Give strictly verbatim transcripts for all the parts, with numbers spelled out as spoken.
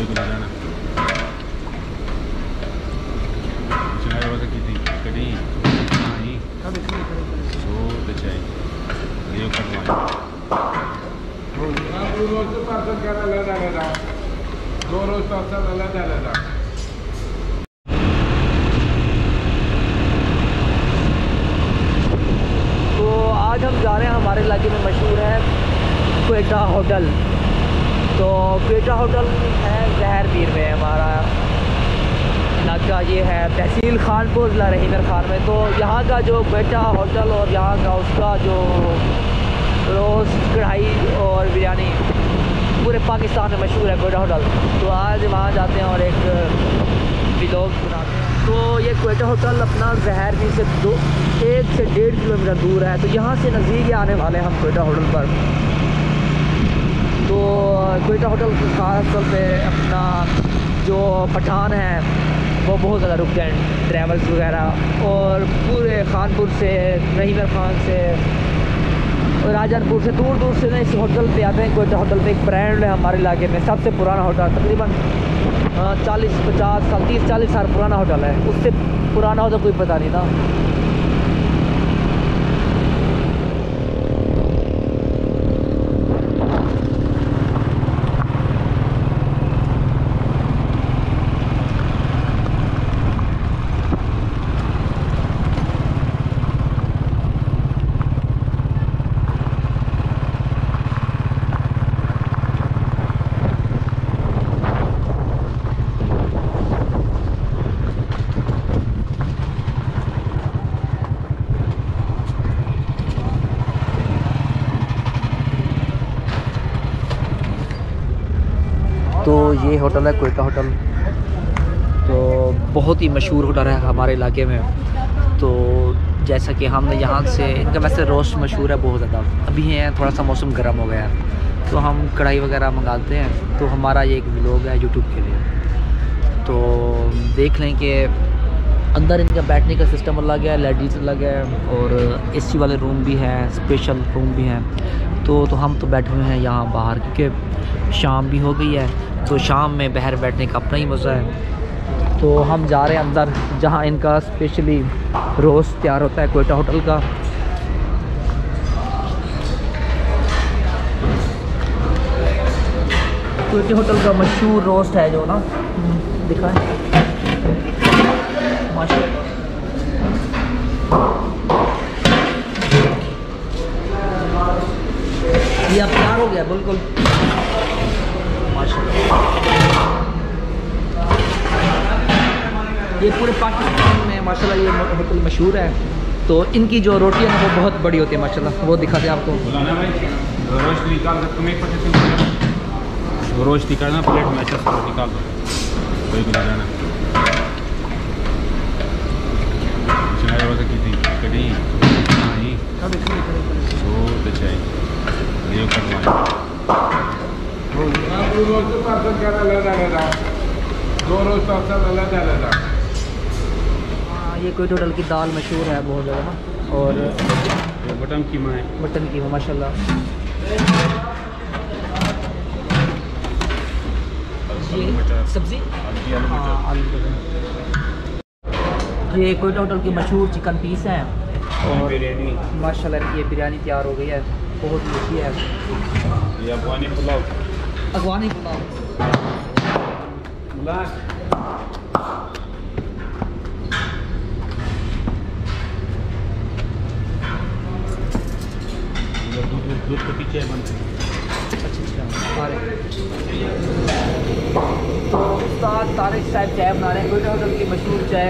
कोई बुला जाना चाय वगैरह की थी कड़ी हाँ ही बहुत अच्छा है ये करवाएं दो रोज तो पार्सल क्या ले जाने दो रोज पार्सल ले जाने आज हम जा रहे हैं, हमारे इलाके में मशहूर है क्वेटा होटल। तो क्वेटा होटल है जहरपीर में, हमारा इलाका ये है, तहसील खानपुर ज़िला रहीमर खान में। तो यहाँ का जो क्वेटा होटल और यहाँ का उसका जो रोस्ट कढ़ाई और बिरयानी पूरे पाकिस्तान में मशहूर है क्वेटा होटल। तो आज वहाँ जाते हैं और एक व्लॉग बनाते हैं। तो ये क्वेटा होटल अपना जहरपीर से दो एक से डेढ़ किलोमीटर दूर है। तो यहाँ से नज़दीक आने वाले हम क्वेटा होटल पर। तो क्वेटा होटल के खास तौर पे अपना जो पठान है वो बहुत ज़्यादा रुकते हैं, ट्रैवल्स वगैरह, और पूरे खानपुर से, रहीमर खान से और राजनपुर से दूर दूर से ना इस होटल पे आते हैं। क्वेटा होटल पे एक ब्रांड है हमारे इलाके में, सबसे पुराना होटल, तकरीबन चालीस पचास साल तीस चालीस साल पुराना होटल है। उससे पुराना हो तो कोई पता नहीं था। तो ये होटल है क्वेटा होटल, तो बहुत ही मशहूर होटल है हमारे इलाके में। तो जैसा कि हमने यहाँ से, इनका वैसे रोस्ट मशहूर है बहुत ज़्यादा, अभी है थोड़ा सा मौसम गर्म हो गया है तो हम कढ़ाई वगैरह मंगाते हैं। तो हमारा ये एक व्लॉग है यूट्यूब के लिए। तो देख लें कि अंदर इनका बैठने का सिस्टम अलग है, लेडीज़ अलग है, और एसी वाले रूम भी हैं, स्पेशल रूम भी हैं। तो तो हम तो बैठे हुए हैं यहाँ बाहर, क्योंकि शाम भी हो गई है। तो शाम में बाहर बैठने का अपना ही मज़ा है। तो हम जा रहे हैं अंदर, जहाँ इनका स्पेशली रोस्ट तैयार होता है क्वेटा होटल का। क्वेटा होटल का मशहूर रोस्ट है जो ना, दिखाएं माशाल्लाह। ये अब तैयार हो गया बिल्कुल माशाल्लाह। ये पूरे पाकिस्तान में माशाल्लाह ये होटल मशहूर है। तो इनकी जो रोटियां हैं वो बहुत बड़ी होती है माशाल्लाह, वो दिखाते हैं आपको। रोस्ट निकाल कर तुम्हें पता रोस्ट निकालना प्लेट में अच्छा सा निकाल दो, कोई बुला जाना चाय वगैरह की थी कड़ी हाँ ही बहुत अच्छा है ये करवाएं दो रोज तो पार्सल क्या ले जाने दो रोज पार्सल ले जाने। हाँ ये क्वेटा होटल की दाल मशहूर है बहुत ज़्यादा ना, और बटन कीमा है, बटन कीमा माशाल्लाह। सब्जी हाँ आलू मटर। ये क्वेटा होटल की मशहूर चिकन पीस हैं, और बिरयानी माशाल्लाह ये बिरयानी तैयार हो गई है, बहुत ही अच्छी है। ये अफगानी पुलाव, अफगानी पुलाव दूध के पीछे बनते हैं। तो उस्ताद तारिक साहब चाय बना रहे हैं, क्वेटा होटल की मशहूर चाय।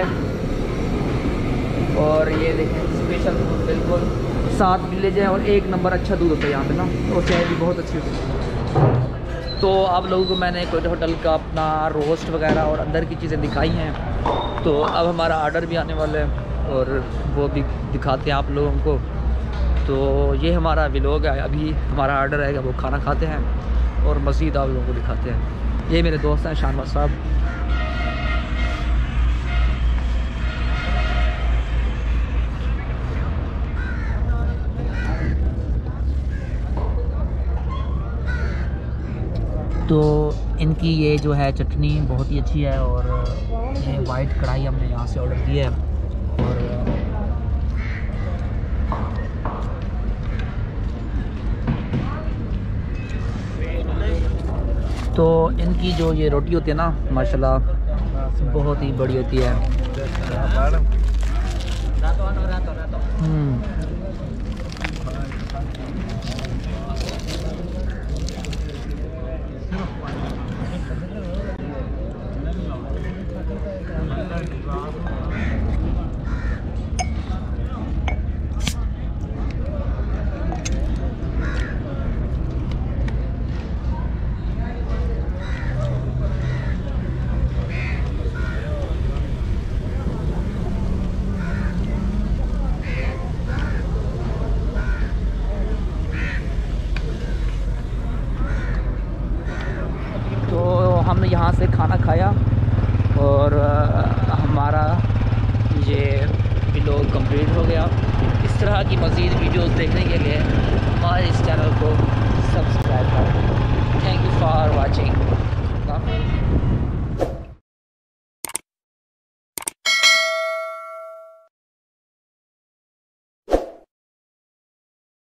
और ये देखें स्पेशल दूध, बिल्कुल सात विलेज है और एक नंबर अच्छा दूध होता है यहाँ पे ना, और चाय भी बहुत अच्छी होती है। तो आप लोगों को मैंने क्वेटा होटल का अपना रोस्ट वगैरह और अंदर की चीज़ें दिखाई हैं। तो अब हमारा आर्डर भी आने वाला है और वो भी दिखाते हैं आप लोगों को। तो ये हमारा व्लॉग है, अभी हमारा आर्डर आएगा, वो खाना खाते हैं और मज़ीद आप लोगों को दिखाते हैं। ये मेरे दोस्त हैं शानवाज साहब। तो इनकी ये जो है चटनी बहुत ही अच्छी है और ये वाइट कढ़ाई हमने यहाँ से ऑर्डर की है। और तो इनकी जो ये रोटी होती है ना माशाल्लाह बहुत ही बड़ी होती है। हम्म हमने यहाँ से खाना खाया और हमारा ये व्लॉग कंप्लीट हो गया। इस तरह की मज़ीद वीडियोस देखने के लिए हमारे इस चैनल को सब्सक्राइब करें। Thank you for watching.